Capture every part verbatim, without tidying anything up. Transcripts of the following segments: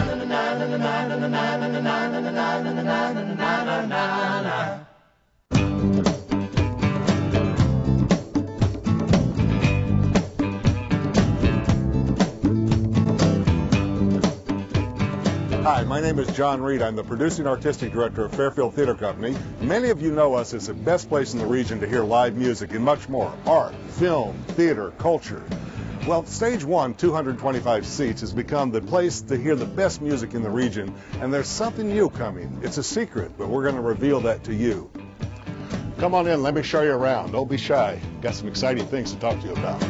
Hi, my name is John Reed. I'm the producing artistic director of Fairfield Theater Company. Many of you know us as the best place in the region to hear live music and much more. Art, film, theater, culture. Well, Stage one, two hundred twenty-five seats, has become the place to hear the best music in the region, and there's something new coming. It's a secret, but we're going to reveal that to you. Come on in, let me show you around. Don't be shy. Got some exciting things to talk to you about.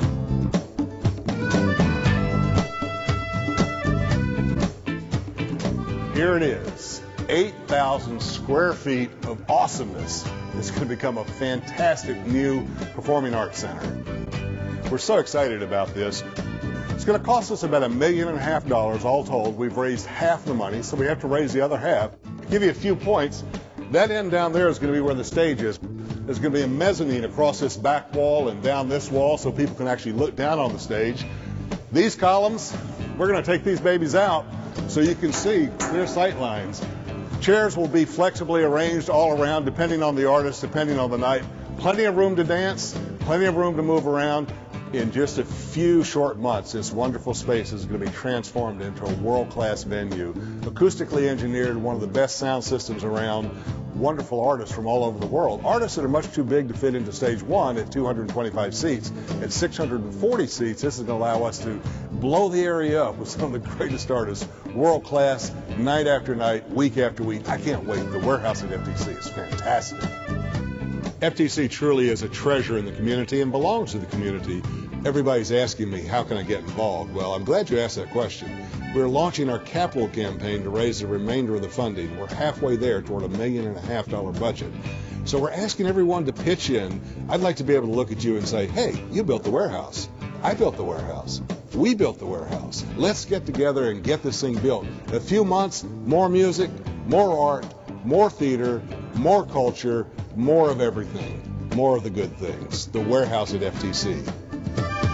Here it is, eight thousand square feet of awesomeness. It's going to become a fantastic new performing arts center. We're so excited about this. It's going to cost us about a million and a half dollars all told. We've raised half the money, so we have to raise the other half. To give you a few points, that end down there is going to be where the stage is. There's going to be a mezzanine across this back wall and down this wall so people can actually look down on the stage. These columns, we're going to take these babies out so you can see clear sight lines. Chairs will be flexibly arranged all around depending on the artist, depending on the night. Plenty of room to dance, plenty of room to move around. In just a few short months, this wonderful space is going to be transformed into a world-class venue. Acoustically engineered, one of the best sound systems around, wonderful artists from all over the world. Artists that are much too big to fit into Stage one at two hundred twenty-five seats. At six hundred forty seats, this is going to allow us to blow the area up with some of the greatest artists, world-class, night after night, week after week. I can't wait. The warehouse at F T C is fantastic. F T C truly is a treasure in the community and belongs to the community. Everybody's asking me, how can I get involved? Well, I'm glad you asked that question. We're launching our capital campaign to raise the remainder of the funding. We're halfway there toward a million and a half dollar budget. So we're asking everyone to pitch in. I'd like to be able to look at you and say, hey, you built the warehouse. I built the warehouse. We built the warehouse. Let's get together and get this thing built. In a few months, more music, more art, more theater, more culture, more of everything, more of the good things. The warehouse at F T C.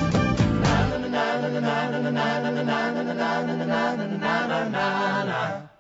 Na na na na na na na na na na na na na na na na.